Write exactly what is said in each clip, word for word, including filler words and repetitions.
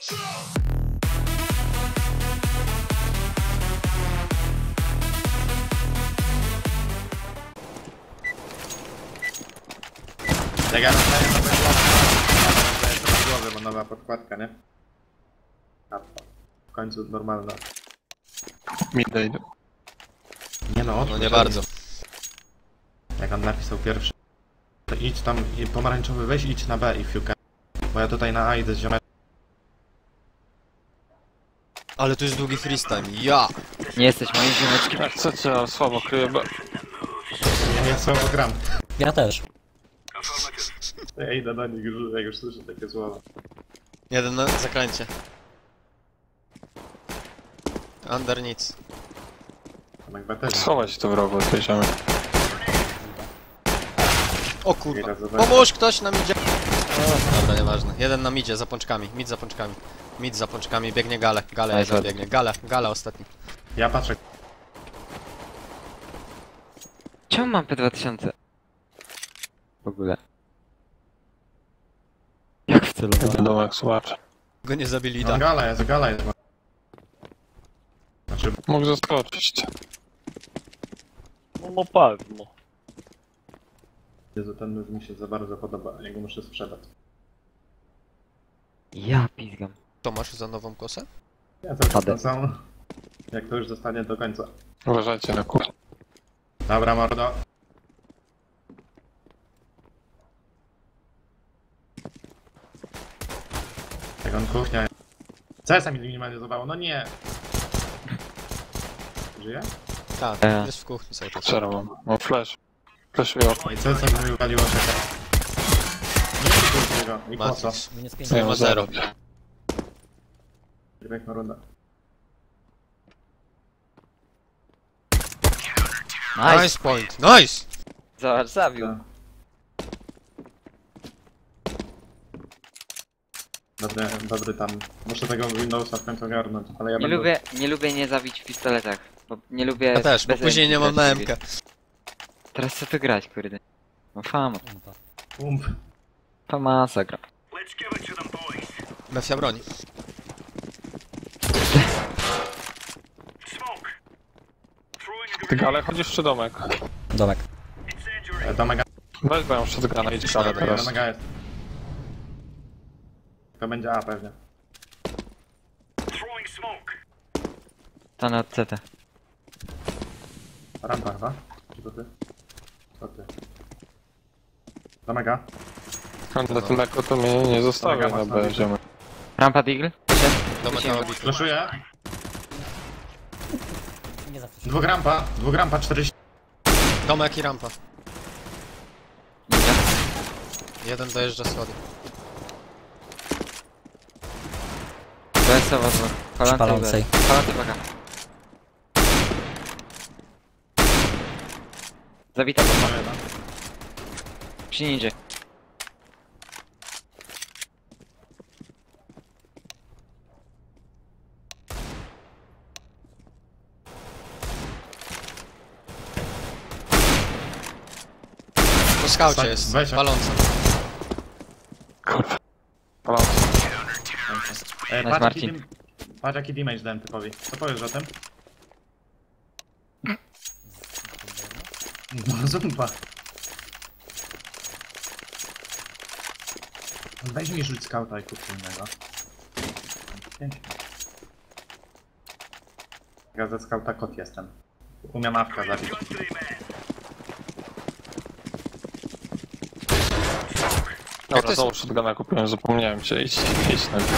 Jak ja dostaję nowe głowy, bo nowa podkładka, nie? A, w końcu normalna. Mida idę. Nie no, No nie bardzo. Jak on napisał pierwszy, to idź tam, i pomarańczowy weź idź na B i fiukę. Bo ja tutaj na A idę z ziomem. Ale tu jest długi freestyle. Ja! Nie jesteś moim ziomeczkiem. Jak chcecie, ale słabo kryję B. Ja nie słabo gram. Ja też. Ja idę do nich już, jak już słyszę takie słowa. Jeden na zakręcie. Under nic. Tomek B też. Schowaj się tu wrogu, odbierzemy. O kurwa. Idę zobaczyć. Pomóż ktoś na midzie. O, dobra, nieważne. Jeden na midzie, za pączkami. Mid za pączkami. Mid za pączkami, biegnie gale. Gale Aj, jeden zobacz. biegnie. Gale, gale ostatni. Ja patrzę. Czemu mam P dwa tysiące? W ogóle. Jak wcelowałem? Domek, słuchacz. Go nie zabili, No tak. gala jest, gala jest. Znaczy, Mógł zaskoczyć. No na pewno. Jezu, ten move mi się za bardzo podoba, jego muszę sprzedać. Ja pizgam. To masz za nową kosę? Ja cały czas Padę. to samo. Jak to już zostanie do końca. Uważajcie na kur... Dobra, mordo. Jak on kuchnia. C S a mi minimalizowało, no nie. Żyje? Tak, E. jest w kuchni cały czas. Zero mam. Mam flash. Flash i okno. I C S a mi wywaliło czeka. Nie wiem tego. I po co? Matrix. Minus pięć. Ja ma mam zero. Piękna runda. Nice! Nice point. Nice! Zobacz, zabił. Dobry, dobry tam. Muszę tego Windowsa w końcu ogarnąć, ale ja Nie będę... lubię, nie lubię nie zabić w pistoletach. Bo nie lubię... Ja też, bo bez później nie mam na M K. Teraz co tu grać, kurde? No fama. Ump. Famasa gra. Mafia broni. Ty gale chodzisz czy domek? Domek. E, Do mega... Weź bo ja muszę zgana, idź gale Dobra, Do teraz. mega jest. To będzie A pewnie. Stanę od C T. Rampa chyba? Czy to ty? To ty. Do mega. Na tym jako to mnie nie zostawia na B, ziomek. Rampa Deagle? Domek na obity. Flashuję. Nie zawsze. Dwóch rampa. Dwóch rampa czterdzieści. Domek i rampa. Jeden dojeżdża schody. B S-owa dwa. Palanty Palącej. B. Palanty uwaga. Zabita bomba. Przy ninja. Po skaucie Sta- jest. weź- Paląca. Kurwa. Palący. E, Nice, patrz, jaki Marcin. dim... patrz jaki damage dałem typowi. Co powiesz o tym? No zumba. Weź mi rzuć skauta i kup innego. Pięć. Ja ze skauta kot jestem. Umiem awka zabić. to Dobra, jest- znowu shotguna kupiłem, zapomniałem się, idź, idź na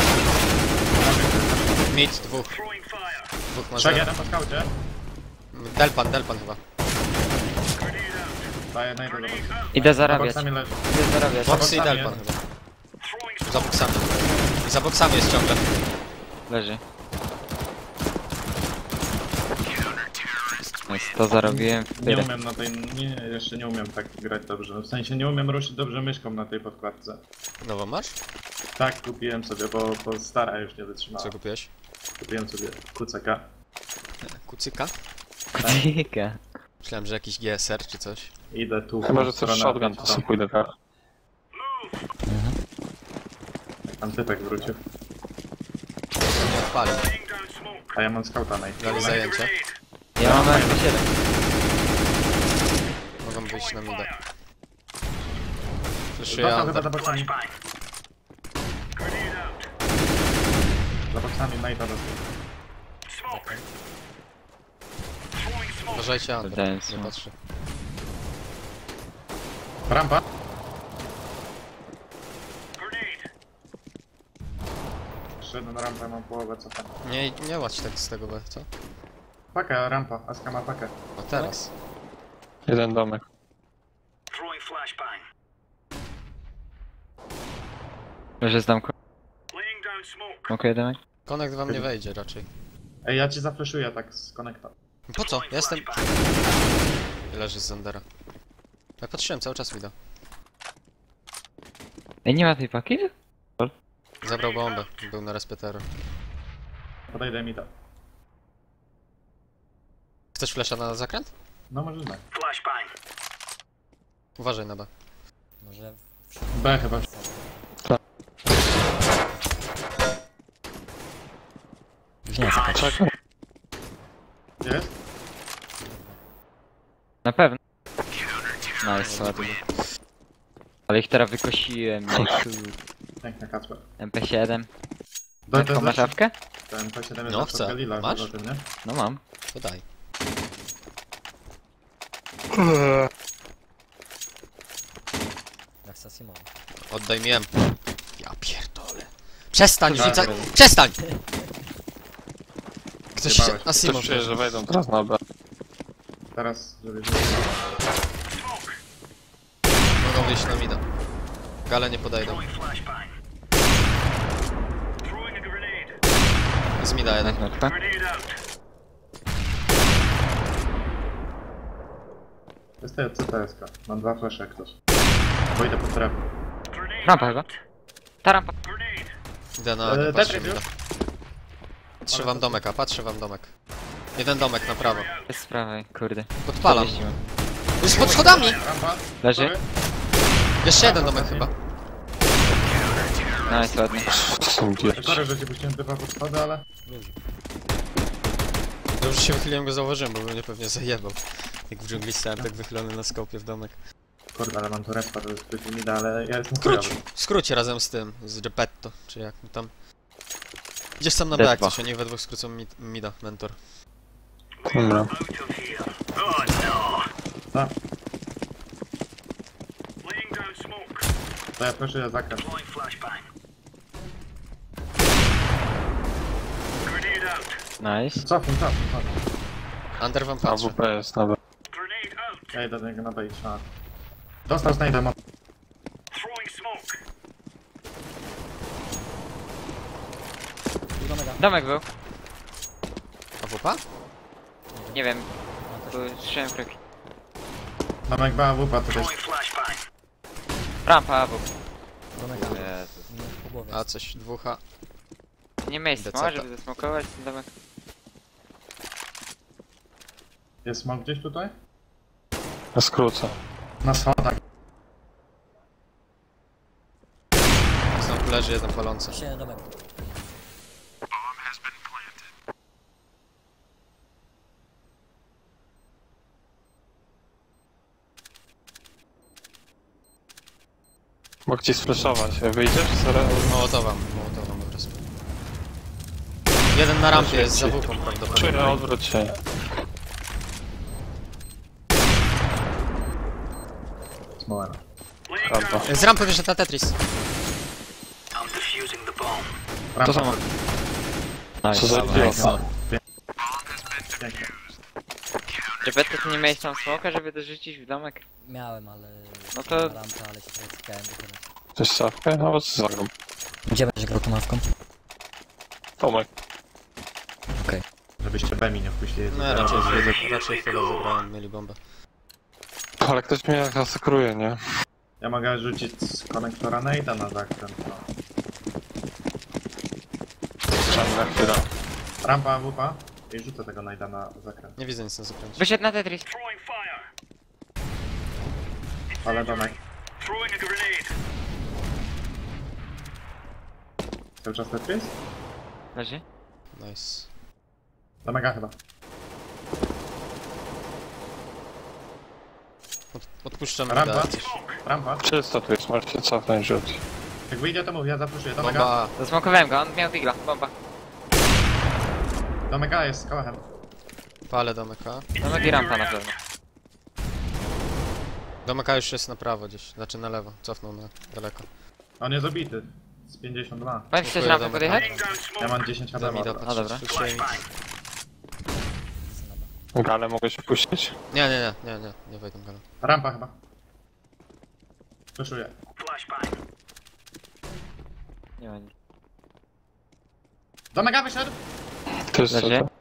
Mid dwóch. Dwóch ma Trzech zero. jeden po skaucie. Delpan, Delpan chyba. Daję na jednego. Idę Za zarabiać. boksami leży. Idę zarabiać. Boxy i boksami Delpan jest. chyba. Za boksami. I za boksami jest ciągle. Leży. Nice, to zarobiłem w Nie tyle. umiem na tej... Nie, jeszcze nie umiem tak grać dobrze. W sensie nie umiem ruszyć dobrze myszką na tej podkładce. Nową masz? Tak, kupiłem sobie, bo, bo stara już nie wytrzymała. Co kupiłeś? Kupiłem sobie kuceka. Kucyka? Kucika. Myślałem, że jakiś G S R czy coś. Idę tu. Chyba, że w chcesz stronę shotgun, to Apex. sobie pójdę tak. Tam typek wrócił. spali. A ja mam skauta naj. Dali zajęcie. Ja mam M P siedem. Mogą wyjść na mida. Fleszuję Dostał chyba under. za boksami. Za boksami najda do Uważajcie under. Dałem Nie smoke. patrzy. Rampa. Szedłem na rampę, mam połowę, co tam. Nie, nie łać tak z tego B, co? Pakę, rampa, Aska ma pakę. O teraz. Jeden domek. Może znam ko... Smoke jeden. Connect wam nie wejdzie raczej. Ej, ja ci zafleszuję tak z konekta. Po co? Ja jestem... Leży z Zandera. Ja patrzyłem cały czas mida. Ej, nie ma tej paki? Zabrał bombę. Był na respierator. Podejdę mi to. Chcesz flasha na zakręt? No możesz tak. Uważaj na B. Może... B chyba. Nie, zakać. Czekaj. Gdzie jest? Na pewno. Nice, ładnie. Ale ich teraz wykosiłem, no kurde. Piękna Kacper. M P siedem. Do Taką masz awkę? Ten P siedem jest No, na chcę. Galila, Masz? poza tym, nie? No mam. To daj. Jak Sasimo. Oddaj mi M. Ja pierdolę. Przestań, Tak. rzucaj! Przestań! Ktoś się... Zjebałeś. Asimo. Coś czuję, że wejdą teraz na B. Teraz, żeby... Mogą wyjść na mida. Gale nie podejdą. Z mida jeden. Nice, notka. Jest to C T S K. Mam dwa flesze jak ktoś. Bo idę pod drewno. Rampa chyba. Ta rampa. Idę na Eee, nie patrzę Tetris mida. Patrzę wam domek, a patrzę wam domek. Jeden domek na prawo. Bez sprawy, kurde. Podpalam. Podjeździłem. Już pod schodami! Rampa. Leży? Sorry. Jeszcze jeden domek chyba. Nice, ładnie. To są dzieci. Sorry, że ci puściłem typa pod schody, ale... Ludzi. Dobrze się wychyliłem, go zauważyłem, bo mnie pewnie zajebał. Jak w dżungli stałem tak wychylony na skopie w domek. Kurde, ale mam tu respa, to jest zbyt mi da, ale ja jestem Skróć! chujowy. Skróć razem z tym, z Geppetto, czy jak mu tam. Idziesz sam na B, jak Detba. coś, a niech we dwóch skrócą mid, mida, mentor. Dobra. Tak. To ja proszę zakręt. Nice. Cofnij, cofnij, cofnij. Under wam A patrzy. W P jest na B. Ja idę do niego na bait, a. Dostał znajdę mo... Druga mega. Domek był. A W P? Nie wiem, Mam też. tu słyszałem kroki. Mam jak była wupa, to jest... Rampa, bo... Druga mega. Jezus. Minut po głowie. A coś, dwóch A. Nie miejsce, Deceta. ma, żeby zasmokować ten domek. Jest smok gdzieś tutaj? Ja skrócę. Na schodach. Znowu leży jeden palący. Się domek. Mógł ci sflashować. Wyjdziesz? Sorry. Mołotowa, mołotowa po prostu. Jeden na rampie jest za W P prawdopodobnie. Czuję, odwróć się. Smołem. Rampa. Z rampy wyszedł na Tetris. To Rampa. samo. Nice. Co za dobra. idiota. Pięknie. Repetko, ty nie miałeś tam smoka, żeby dorzucić w domek? Miałem, ale... No to- Na rampę, ale się trochę cykałem do tego. Chcesz stawkę? Nawet z zagram. Gdzie będziesz grał tą mawką? Tomek. Okej. Żebyście B mi nie wpuścili. No raczej, raczej chyba zabrałem, mieli bombę. Ale ktoś mnie zasekruje, nie? Ja mogę rzucić z konektora Nate'a na zakręt. No. Czekaj na chwilę. Rampa, wupa. I rzucę tego Nate'a na zakręt. Nie widzę nic na zakręcie. Wyszedł na Tetris. Ale domek. Cały czas Tetris? Leży? Nice. Do mega chyba. Od, odpuszczamy Rampa. mida, jak coś. Rampa. Czysto tu jest, możesz się cofnąć, rzut. Jak wyjdzie to mów, ja zapuszuję. Do mega. Bomba. Zasmokowałem go, on miał digla, bomba. Do mega jest z kołachem. Palę domeka. Domek i rampa na pewno. Domeka już jest na prawo gdzieś, znaczy na lewo. Cofnął na daleko. On jest obity. Z pięćdziesiąt dwa. Powiem ci, chcesz Dziękuję, rampę domek. podjechać? Ja mam dziesięć Da mi H P. do A, dobra. Gale mogę się puścić? Nie, nie, nie, nie, nie, nie wejdę galą. Rampa chyba. Puszuję. Nie ma nic. Do mega wyszedł. Czysto Leży. to.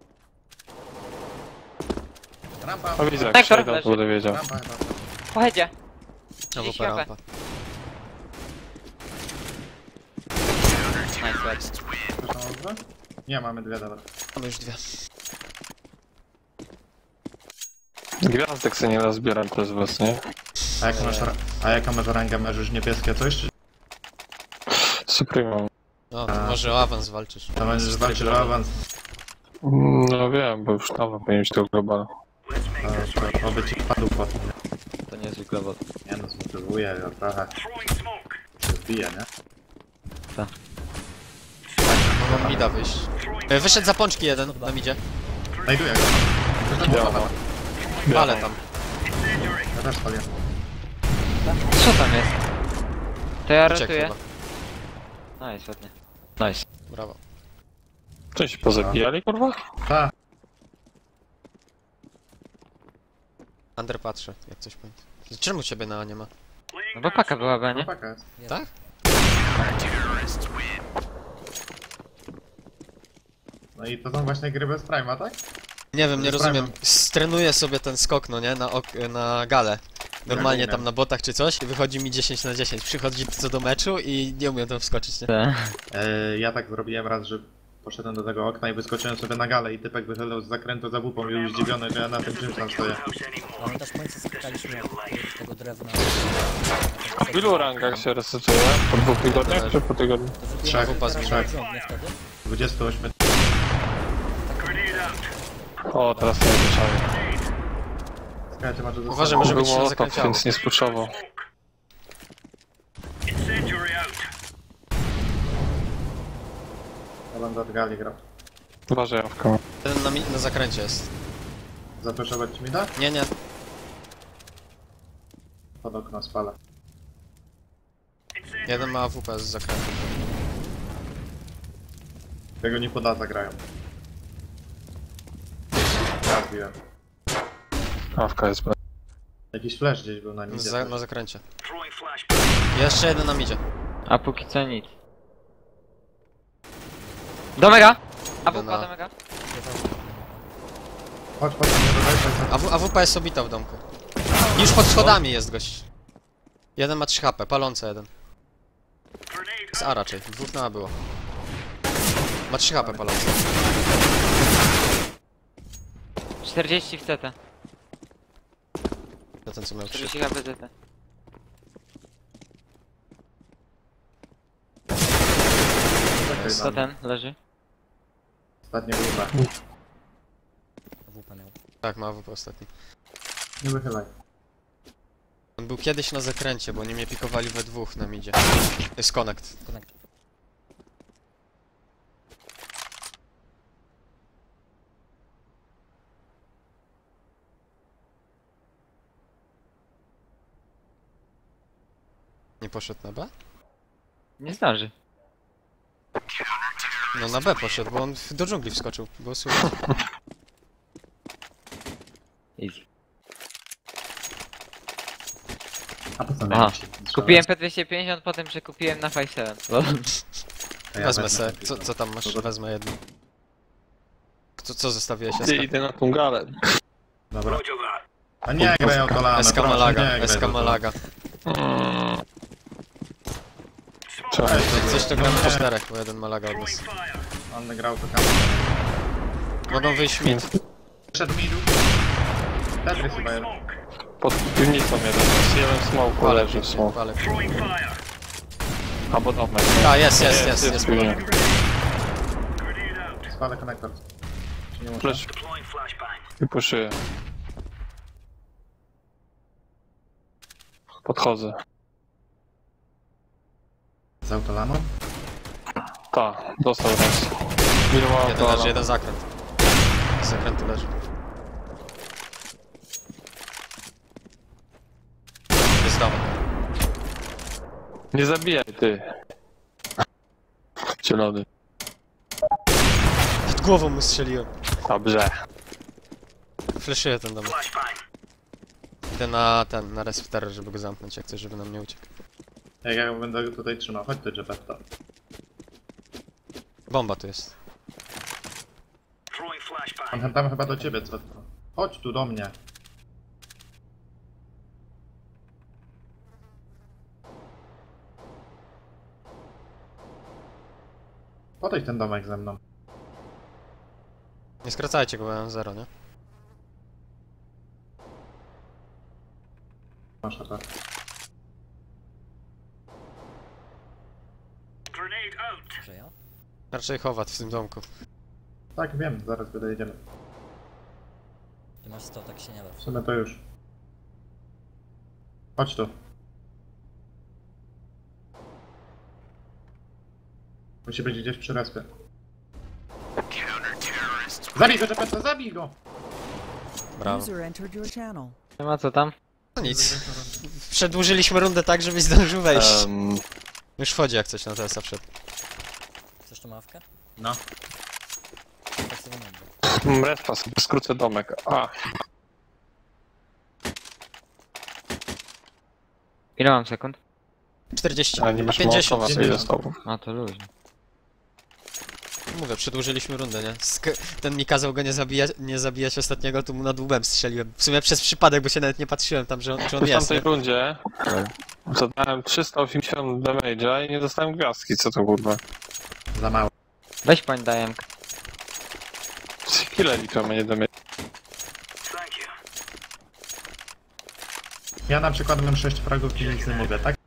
Rampa. No widzę, jak Sektor przejdą, leży. to będę wiedział. Rampa chyba. Po headzie. No trzydzieści bo HP. rampa. Nice, ładnie. Proszę o dwa? Nie, mamy dwie, dobra. Mamy już dwie. Gwiazdek sobie nie nazbieram też z was, nie? A jaką masz, ra- a jaką masz rangę? Marzysz niebieskie coś? Czy Supremo. No, to A. może o awans walczysz. to będziesz walczył o awans? No wiem, bo już nowo powinien być to global. To, to oby ci padł potem. To nie jest global. Nie no, zmotywuję go trochę. Się wbije, nie? Mogą mida wyjść. E, Wyszedł za pączki jeden na midzie. Znajduję go. Biała. Ale tam. Ja też spaliłem. Co tam jest? To ja Uciekł rotuję. chyba. Nice, ładnie. Nice. Brawo. Co się pozabijali, kurwa? Ta, Under patrzę, jak coś powiem. Czemu ciebie na A nie ma? No bo paka byłaby, nie? chłopaka jest. Tak? No i to są właśnie gry bez Prima, tak? Nie wiem, nie Ze rozumiem. Prime'em. Strenuję sobie ten skok, no nie? Na, ok na galę. Normalnie Ja tam na botach czy coś i wychodzi mi dziesięć na dziesięć. Przychodzi co do meczu i nie umiem tam wskoczyć, nie? Te. E, ja tak zrobiłem raz, że poszedłem do tego okna i wyskoczyłem sobie na galę i typek wychylał z zakrętu za wupą i już zdziwiony, że ja na tym czymś tam stoję. Pamiętasz, w końcu spotkaliśmy z tego drewna. W ilu rangach się resetuje? Po dwóch tygodniach czy po tygodniu? To zrobiłem Trzech, teraz trzech. porządnie wtedy. dwadzieścia osiem. O, teraz nie wyszałem. Słuchajcie, macie ze Uważaj, sobą. może Był być na Mołotow, zakręciało. więc nie spuszował. Ja będę od gali grał. Uważaj, Jawka. Jeden na, mi na zakręcie jest. Zaproszować ci mi da? Nie, nie. Pod okno spalę. Jeden ma A W P z zakrętu. Tego nie poda zagrają. Ja zbiłem. Jawka jest bez. Jakiś flash gdzieś był na nim. Za na zakręcie. Jeszcze jeden na midzie. A póki co nic. Do mega! A Do wupa na- do mega. Chodź, chodź, nie dodaj, chodź. A, w A W P jest obita w domku. Już pod schodami jest gość. Jeden ma trzy H P, palący jeden. Z A raczej, dwóch na A było. Ma trzy H P palący. czterdzieści w C T. To ten co miał trzy. czterdzieści H P C T. Czekaj Co na ten? Leży? ostatnie grupa. W P miał. Tak, ma A W P ostatni. Nie wychylaj. On był kiedyś na zakręcie, bo oni mnie pikowali we dwóch na midzie. Jest connect. Connect. Nie poszedł na B? Nie zdąży. No na B poszedł, bo on w- do dżungli wskoczył. Było słychać. Easy. A po co Aha. miałem się Kupiłem P dwieście pięćdziesiąt, potem przekupiłem na pięć siedem. A ja Wezmę se. sobie. Co, co tam masz? Dobra. Wezmę jedno. Co, co zostawiłeś? Ty, idę na tą galę. Dobra. A nie grają to lamy, Eska proszę, Malaga, nie graj Eska to. Malaga. Mm. Czemu? Ej, Jak to coś to gramy po nie. czterech, bo jeden Malaga od nas. On grał to kamerę. Mogą wyjść mid. Przed midu. Tetris chyba jeden. Pod piwnicą jeden. Jest jeden smoke, Palę, leży w smoke. palę. Albo domek. A, jest, jest, jest, jest. pilnie. Składę konektor. Czy nie muszę? Flash. I puszuję. Podchodzę. Z autolamą? Ta, dostał raz. Minimum Jeden leży, jeden zakręt. Z zakrętu leży. Jest domek. Nie zabijaj ty. Cielony. Pod głową mu strzeliłem. Dobrze. Fleszuję ten domek. Idę na ten, na respiter, żeby go zamknąć, jak coś, żeby nam nie uciekł. Jak ja będę tutaj trzymał, chodź ty Geppetto. Bomba tu jest. On tam chyba do ciebie, co to? Chodź tu do mnie. Podejdź ten domek ze mną. Nie skracajcie go, bo ja mam zero, nie? Masz to. Że ja? Raczej chować w tym domku. Tak, wiem, zaraz dojedziemy. Ty masz sto, tak się nie da. W sumie to już. Chodź tu. Musi być gdzieś przy respie. Zabij go, Geppetto, zabij go! Brawo. User entered your channel. Nie ma co tam? No nic. Przedłużyliśmy rundę tak, żebyś zdążył wejść. Um, Już wchodzi jak coś na T S A przed. Chcesz tą mawkę? No. Tak sobie nagle. respa sobie, skrócę domek. A, Ile mam sekund? czterdzieści. ale nie masz pięćdziesiąt. mołotowa, sobie z tobą. No to luźno. Mówię, przedłużyliśmy rundę, nie? Sk ten mi kazał go nie zabijać, nie zabijać ostatniego, tu mu nad łbem strzeliłem. W sumie przez przypadek, bo się nawet nie patrzyłem tam, że on, czy on W jest, tamtej nie? rundzie zadałem trzysta osiemdziesiąt damage'a i nie dostałem gwiazdki, co to kurwa? Za mało. Weź pań dajem. Kile liczą, a nie damage. Ja na przykład mam sześć fragów i nic nie mówię, tak?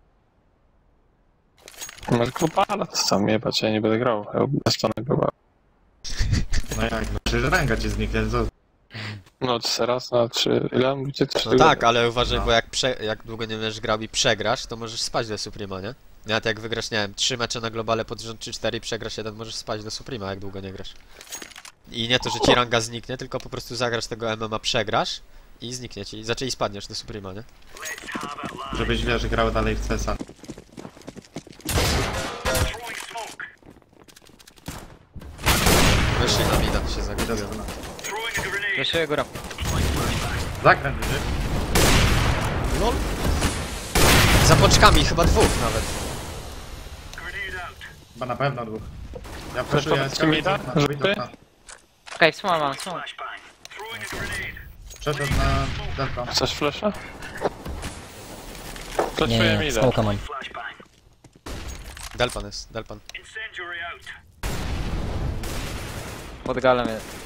No tylko pala, to sam jebać, ja nie będę grał. Ja bez tonego chyba. No jak, no przecież ranga ci zniknie, co? No raz na trzy, ile mówicie? Trzy No tak, ale uważaj, No. bo jak, prze jak długo nie będziesz grał i przegrasz, to możesz spać do Suprema, nie? Nawet jak wygrasz, nie wiem, trzy mecze na globale pod rząd czy cztery i przegrasz jeden, możesz spać do Suprema, jak długo nie grasz. I nie to, że ci ranga zniknie, tylko po prostu zagrasz tego M M A, przegrasz i zniknie ci, zaczęli spadniesz do Suprema, nie? Żebyś, wiesz, grał dalej w C S a. Wyszli na mida, się Idę zagubiłem. za mną. Jeszcze góra. Zakręt, widzisz? LOL. Za pączkami, chyba dwóch nawet. Chyba na pewno dwóch. Ja Chcesz proszę, ja powiedz mi, tak? Żółty? Okej, okay, mam, co? Przeszedł na delta. Chcesz flasha? Nie, Flashuję nie, mi nie. idę. Smoka mam. Delpan jest, Delpan. Pod galem jest.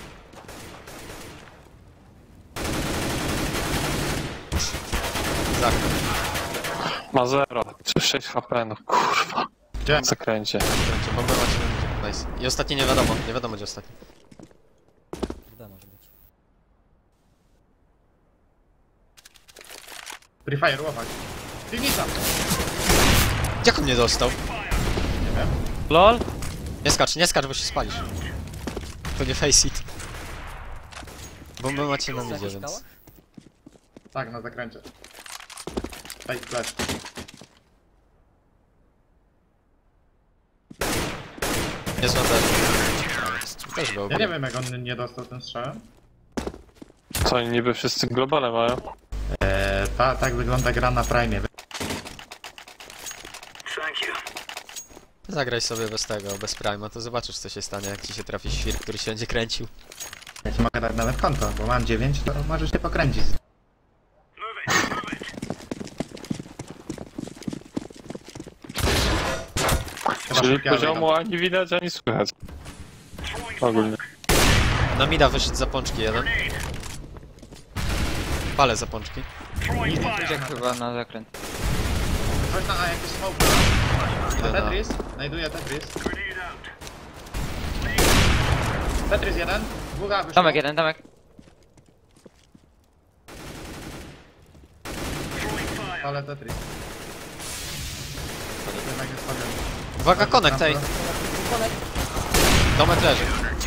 Zakręt. Ma zero, czy sześć H P, no kurwa. Gdzie? W zakręcie. Zakręcie, bombę macie na midzie. Nice. I ostatni nie wiadomo, nie wiadomo gdzie ostatni. B może być. Free Fire, łapać. Piwnica! Jak on nie dostał? Nie wiem. LOL? Nie skacz, nie skacz, bo się spalisz. To nie face it. Bombę macie na Jest midzie, jakaś więc... skała? Tak, na zakręcie. Fake flash. Nie zna też. Też go Ja nie wiem, jak on nie dostał tym strzałem. Co oni niby wszyscy globale mają? Eee, ta, tak wygląda gra na Prime. Zagraj sobie bez tego, bez Prima, to zobaczysz co się stanie, jak ci się trafi świr, który się będzie kręcił. Ja ci mogę dać nawet konto, bo mam dziewięć, to możesz się pokręcić. Chyba Czyli szybkie, ale poziomu ani widać, ani słychać. Ogólnie. Na mida wyszedł zapączki jeden. Palę zapączki. Idzie chyba na zakręt. Chodź na A, jakiś smoke. Idę na... Tetris? Znajduję Tetris. Tetris jeden, dwóch A wyszło. Domek jeden, domek. Ale Tetris. Jednak jest powiem. Uwaga, connect, ej. Domek leży.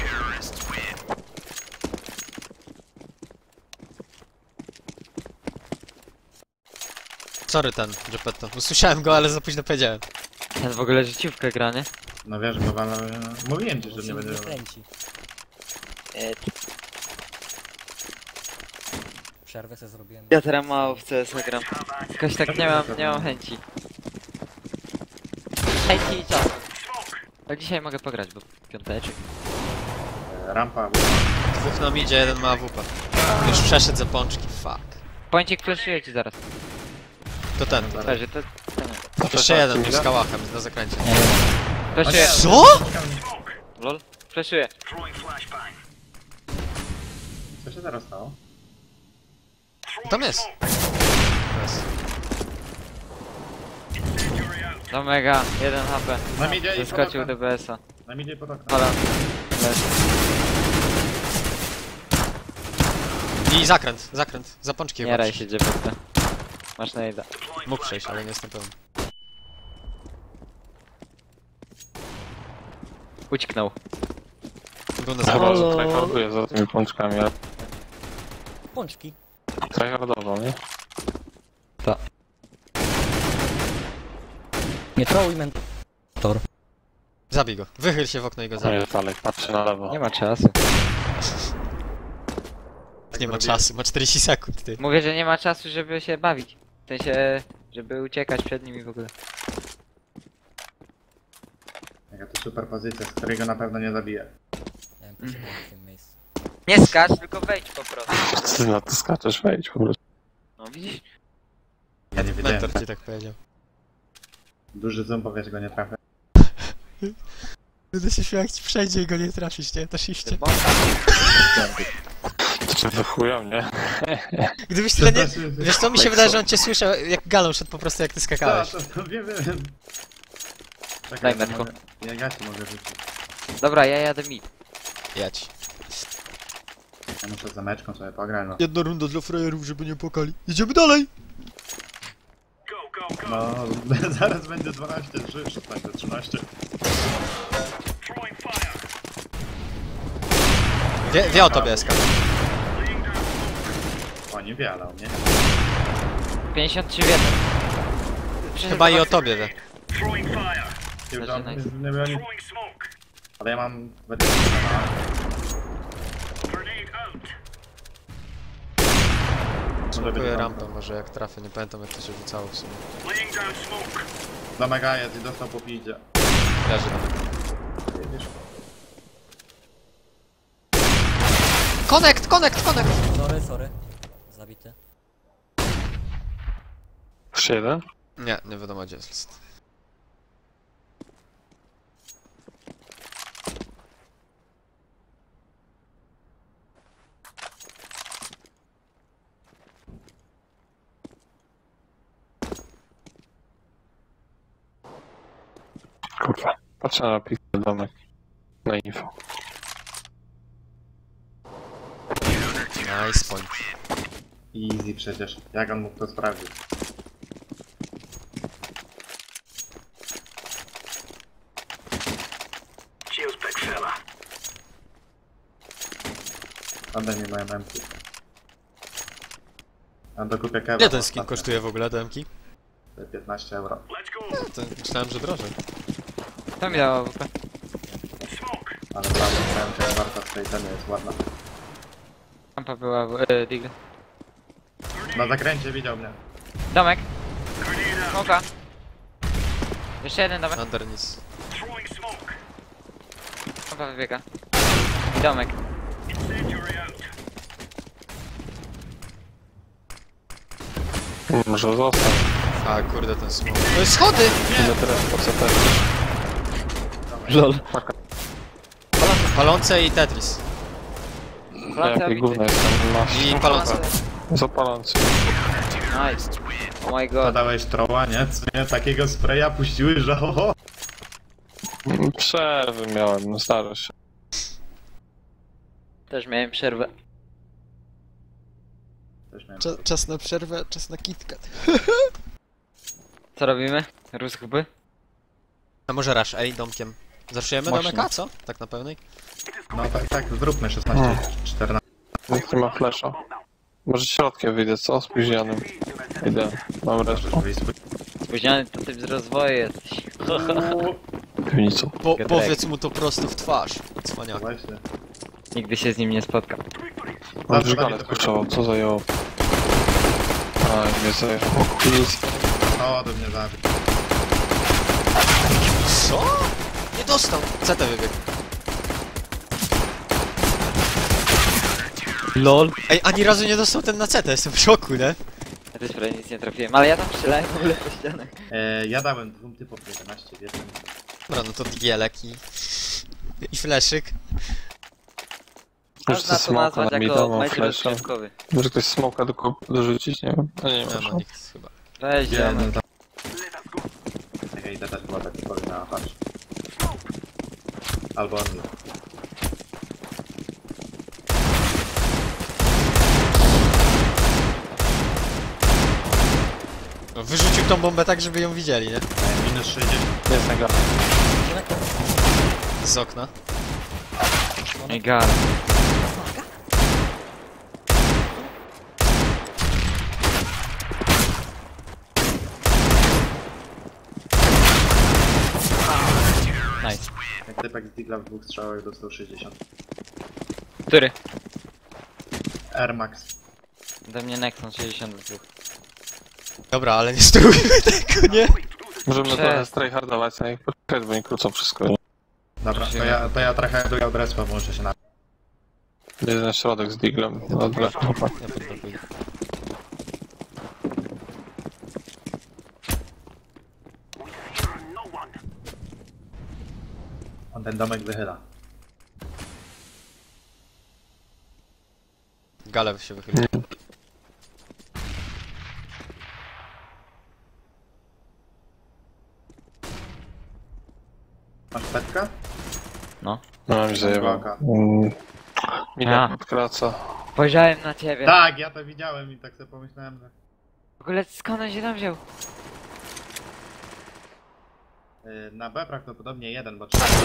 Sorry ten, Geppetto. Usłyszałem go, ale za późno powiedziałem. Ten w ogóle życiówkę gra, nie? No wiesz, bo wam... Mówiłem ci, że nie Się będzie... nie kręci. Przerwę sobie zrobiłem. Ja teraz mało w C S gram. Jakoś tak nie mam, nie mam chęci. Chęci i czasu. Ale dzisiaj mogę pograć, bo piąteczek. Rampa. Dwóch nam idzie, jeden ma A W P. Już przeszedł za pączki, fuck. Pońcik flashuje ci zaraz. To ten. Leży, to... ten. Jeszcze jeden już z kałachem na zakręcie. Flashuje. Co? Lol. Flashuje. Co się teraz stało? Tam jest. Jest. No mega, jeden H P. Na midzie i pod Wyskoczył okno. do B S a. Na midzie i pod okno. Hala. Leży. I zakręt, zakręt. Za pączki Nie chyba raj przyszedł. się, Geppetto. Masz najda. Mógł przejść, ale nie jestem pewien. Ucieknął. Był na Chyba, zakręcie. że tryharduję za tymi pączkami, ale Pączki. tryhardowo, nie? Nie trolluj mentor. Zabij go. Wychyl się w okno i go No zabij. jest dalej, patrzy na lewo. Nie ma czasu. Nie ma czasu, ma czterdzieści sekund, ty. Mówię, że nie ma czasu, żeby się bawić. W sensie, żeby uciekać przed nimi w ogóle. Jaka to super pozycja, z której go na pewno nie zabije. Ja bym poszedł w tym miejscu. Nie skacz, tylko wejdź po prostu. Ty na to skaczesz, wejdź po prostu. No widzisz? Ja nie wiedziałem. Mentor ci tak powiedział. Duży zoom, powiesz, go nie trafię. Będę się śmiał, jak ci przejdzie i go nie trafisz, nie? To iście. To cię wychują, nie? Gdybyś tyle nie... Wiesz co, mi się wydaje, że on cię słyszał, jak galą szedł po prostu, jak ty skakałeś. To, to, to wiem, wiem. Czekaj, Daj to metko. mogę- Ja, ja ci mogę rzucić. Dobra, ja jadę mid. Jedź. Ja muszę za meczką sobie pograć, no. Jedna runda dla frajerów, żeby nie płakali. Idziemy dalej! No, zaraz będzie dwanaście, trzy, szesnaście, trzynaście. Wie, wie o tobie, Eska. O, nie wie, ale on nie. pięćdziesiąt trzy w jeden. Chyba i o tobie wie. Ty już Zaczynaj. tam nie była nic. Ale ja mam... Spróbuję rampę, może jak trafię, nie pamiętam jak to się rzucało w sumie. Do mega jest i dostał po piździe. Leży na tego. Connect, connect, connect! Sorry, sorry. Zabity. Jeszcze jeden? Nie, nie wiadomo gdzie jest. Kurwa. Patrzę na piksel domek. Na info. Nice point. Easy przecież. Jak on mógł to sprawdzić? Oddaj mi moje memki. A dokupię kebab. Ile ten skin ostatnio. kosztuje w ogóle, demki? piętnaście euro. To myślałem, że drożej. To mi dało W P. Ale prawda, memka warta z tej ceny jest ładna. Rampa była w... E, Digl. Na zakręcie widział mnie. Domek. Smoka. Jeszcze jeden domek. Underneath. Rampa wybiega. I domek. Może zostać. A kurde ten smoke. To jest schody! Ile teraz po co też? Lol. Palące i Tetris. Jakie gówno jestem. I Masz. palące. Zapalący. Nice. Oh my god. Podałeś troła, nie? Co nie? Takiego spraya puściły, że oho. Przerwy miałem, no zdarza się. Też miałem przerwę. Też miałem. Czas, czas na przerwę, czas na KitKat. Co robimy? Ruschby? A może rush, ej, domkiem. Zaczniemy Właśnie. domek A, co? Tak na pełnej? No tak, tak, zróbmy szesnaście czternaście. Nikt nie ma flasha. Może środkiem wyjdę, co? Spóźnionym. Idę. Mam resztę. Spóźniony to typ z rozwoju jesteś. Piwnicą. Po, Getrek. powiedz mu to prosto w twarz. Cwaniak. Właśnie. Nigdy się z nim nie spotkam. Mam już galet kurczował, co zajęło? A, nie zajęło. Piwnica. O, do mnie zabił. Co? Nie dostał. C T wybiegł. LOL. Ej, ani razu nie dostał ten na C T, jestem w szoku, nie? Ja też prawie nic nie trafiłem, ale ja tam strzelałem w ogóle po ścianach. E, ja dałem dwóm typom jedenaście w jednym. Dobra, no to digielek i... i fleszyk. Może Można to to nazwać smoka na mida, jako mam mecz flasha. rozgrzewkowy. Może ktoś smoka do kup dorzucić, nie wiem. No nie wiem, Nie ma proszę. nikt chyba. Weź, Nie, ziomek. no tam. Czekaj, idę też wodę, powiem na patrz. Albo on mi. No, wyrzucił tą bombę tak, żeby ją widzieli, nie? E, minus sześćdziesiąt. Jest na galet. Z okna. Ej, gal. Nice. Jak typek z Digla w dwóch strzałach dostał sześćdziesiąt. Który? Air Max. Do mnie Nexon sześćdziesiąt dwa. Dobra, ale nie sterujmy tego, nie? Możemy Przez- trochę strajhardować na ich poczekać, bo nie krócą wszystko. Nie? Dobra, to ja, to ja trochę do od respa muszę się na... Jest na środek z diglem. No, dobra, chłopak. Ja podrobuję. On ten domek wychyla. Gale się wychylił. Masz petka? No. No mi zajebał. Uwaga. Mm. A. Mida podkraca. Spojrzałem na ciebie. Tak, ja to widziałem i tak sobie pomyślałem, że... W ogóle skąd on się tam wziął? Yy, na B prawdopodobnie jeden, bo trzech.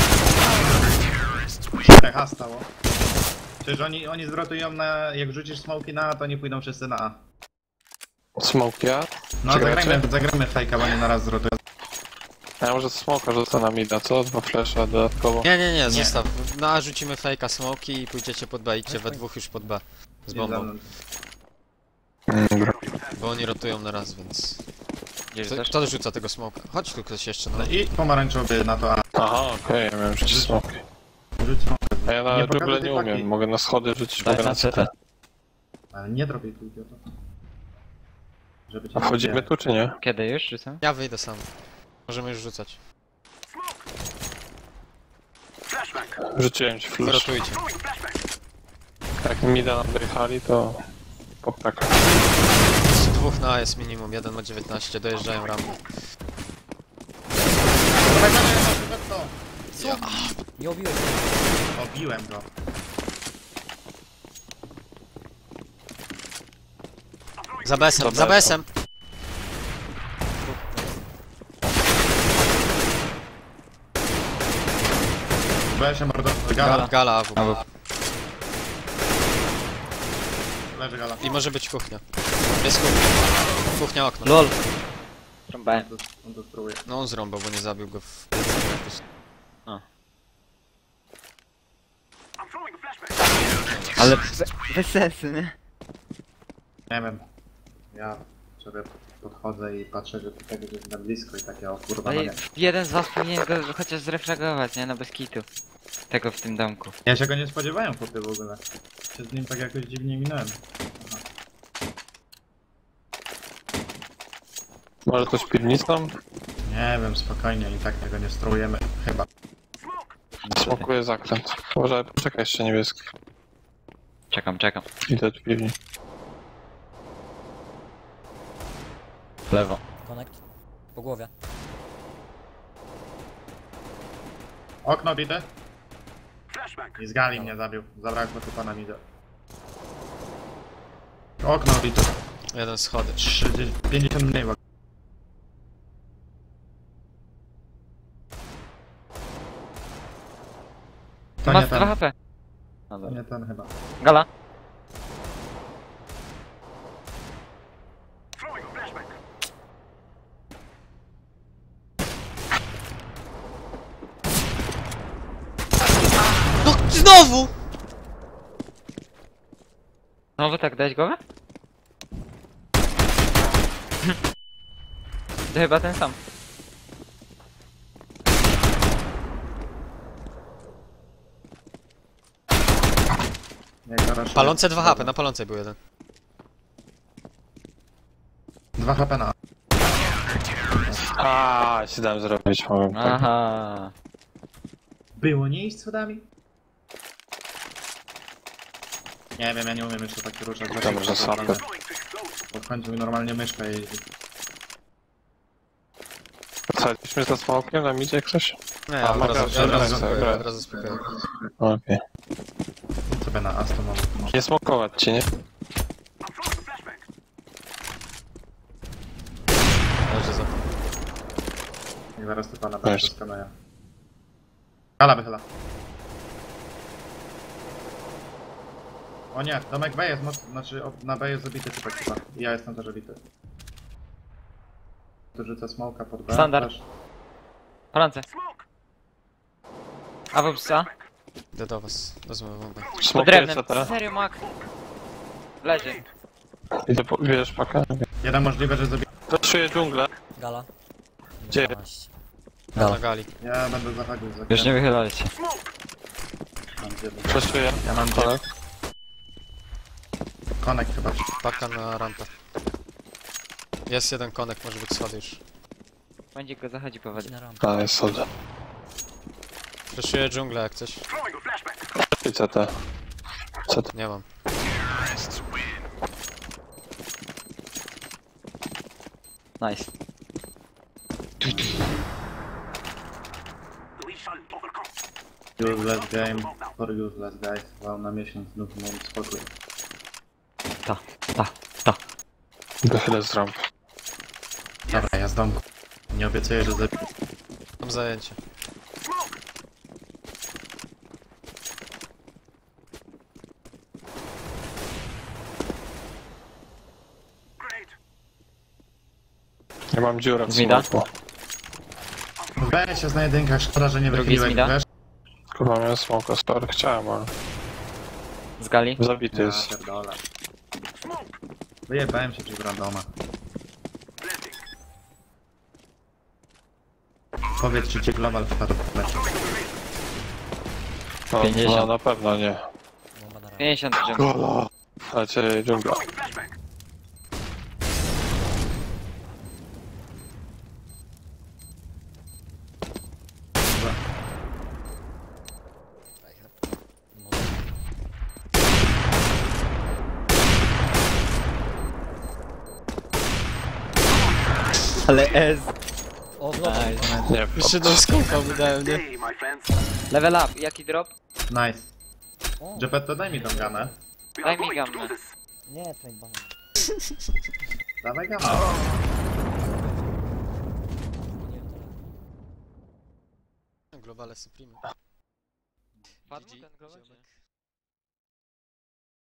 Czterech A stało. Przecież oni, oni zwrotują na... jak rzucisz smoki na A, to nie pójdą wszyscy na A. Smoke ja? No Przegracie? zagrajmy, zagrajmy fejka, bo oni na raz zrotują. A ja może smoka rzucę na mida, co? Dwa flasha dodatkowo. Nie, nie, nie, zostaw. No a rzucimy fejka smoki i pójdziecie pod B, idźcie we dwóch już pod B. Z Nie za bombą. mną. Mm, Dobra. Bo oni rotują na raz, więc... Gdzie Kto, rzucasz? kto rzuca tego smoka? Chodź tu ktoś jeszcze, no. No i pomarańczowy na to A. Aha, okej, ja miałem rzucić smoki. Rzuć smoka. A ja na Nie duble pokażę nie tej paki. umiem. Mogę na schody rzucić, Daj mogę na na C T. C T. Ale nie drobię tu idioto. Żeby cię A nie wchodzimy widzieli. tu czy nie? Kiedy już rzucam? Ja wyjdę sam. Możemy już rzucać. Rzuciłem ci flash. Rotujcie. Jak mida nam dojechali, to... Popaka. Z dwóch na A jest minimum, jeden ma dziewiętnaście, dojeżdżają ramy. Co? Nie obiłeś. Obiłem go. Za besem, Za za besem! Weź się mordo... Gala, Gala. gala, A W. Albo- Leży gala. I może być kuchnia. Jest kuchnia. Kuchnia, okno. LOL. Trąbałem. On to, on to spróbuje. No on zrąbał, bo nie zabił go w... Ale be, bez sensu, nie? Nie wiem. Ja sobie podchodzę i patrzę, że tego jest na blisko i takie o kurwa No no i nie. jeden z was powinien go chociaż zrefragować, nie? No bez kitu. Tego w tym domku. Ja się go nie spodziewałem chłopie w ogóle. Się z nim tak jakoś dziwnie minąłem. Aha. Może coś piwnicą? Nie wiem, spokojnie i tak tego nie strujemy. Chyba. Smokuję zakręt. Może poczekaj jeszcze niebieski. Czekam, czekam. Idę do piwni. W lewo. Connect. Po głowie. Okno bite. I z gali mnie zabił. Zabrakło tu pana mida. Okno bito. Jeden schody. trzydzieści, pięćdziesiąt mniej. bo- To Ma nie dwa ten. H P. To Dobra. nie ten chyba. Gala. No znowu! Znowu tak dać głowę? To chyba ten sam. Jak zaraz- Palące dwa H P, na palącej był jeden. dwa H P na. A, się dałem zrobić, powiem tak. Aha. Było nie iść schodami? Nie wiem, ja nie umiem jeszcze tak ruszać. To może słabe. Bo w końcu mi normalnie myszka jeździ. Wsadziliśmy za smokiem na midzie ktoś? Nie, A, od mogę- razu, od razu, dobra, spokojnie, dobra. od razu spokojnie. Okej. Sobie na Aston mam. Nie smokować ci, nie? Leży za. Jak zaraz ty pana Weź. będzie skanuję. Gala wychyla. O nie, domek B jest mocno, znaczy o- na B jest zabity typek chyba. I ja jestem też zabity. Tu rzucę smoka pod B. Standard. też. Palące. A w psa? Idę do was. Wezmę bombę. Pod Smokuję drewnem. C T. Serio, Mak. Leży. Idę po... Wiesz, pakę? Jeden możliwe, że zabity. Zaszuję dżunglę. Gala. Gdzie? dwanaście. Na Gala. gali. Ja będę zachodził za Już nie wychylajcie. Mam jeden. Przeszuję. Ja mam Ale... Konek chyba. Paka na rampę. Jest jeden konek, może być schody już. Będzie go zachodzi po wodzie. Na rampę. A, jest solda. Freshuję dżunglę jak coś. I C T. C T. Nie mam. Nice. Useless game for useless guys. Wow, na miesiąc znów mam spokój. Ta, ta, ta. Wychylę z rampy. Dobra, ja z domku. Nie obiecuję, że zabiję. Mam zajęcie. Ja mam dziurę w Z mida? smoku. Weź się na jedynkach, szkoda, że nie Drugi wychyliłem, z mida? wiesz? Kurwa, miałem smoka, sorry, chciałem, ale... Z gali. Zabity jest. Ja pierdolę. Wyjebałem się przez randoma. Powiedz, czy cię global wpadł w meczu. No, pięćdziesiąt. no na pewno nie. Bomba na rampę. pięćdziesiąt dżem. Gola! Lecie dżungla. Ale S. O, w lodzie. Nice. Nie, Jeszcze jedną skółkę mu dałem, nie? Level up. Jaki drop? Nice. O, Jepet, to daj mi tą gamę. Daj mi gammę. nie, tutaj banan. Dawaj gamę. Nie wiem, to Globale Supreme. Padł G G, ten global, czy nie? ziomek.